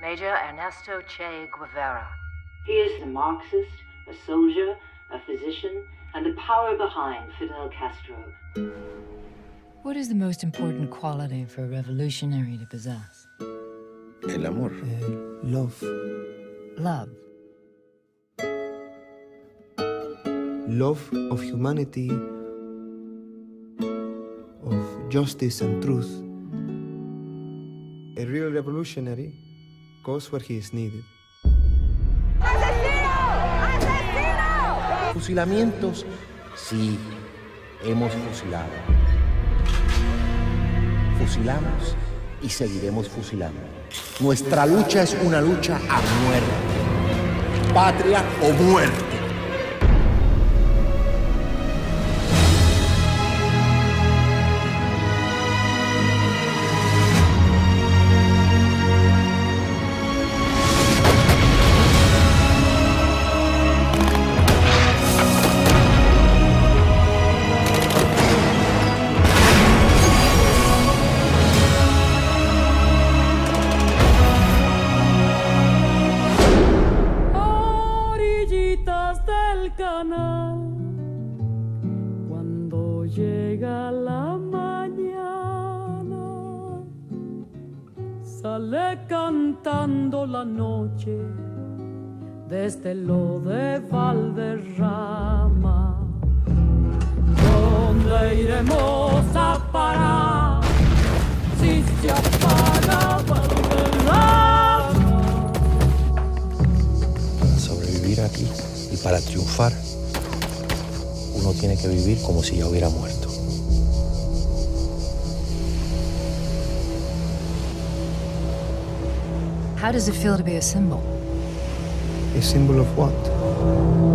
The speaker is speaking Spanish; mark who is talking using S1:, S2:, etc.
S1: Major Ernesto Che Guevara.
S2: He is a Marxist, a soldier, a physician, and the power behind Fidel Castro.
S3: What is the most important quality for a revolutionary to possess?
S4: El amor.
S5: Love.
S3: Love.
S5: Love of humanity, of justice and truth. A real revolutionary goes where he is needed.
S4: Fusilamientos, sí, hemos fusilado. Fusilamos y seguiremos fusilando. Nuestra lucha es una lucha a muerte. Patria o muerte.
S6: Cuando llega la mañana, sale cantando la noche desde lo de Valderrama. ¿Dónde iremos a parar si se apaga Valderrama?
S7: Para sobrevivir aquí y para triunfar, uno tiene que vivir como si ya hubiera muerto.
S3: How does it feel to be a symbol?
S5: A symbol of what?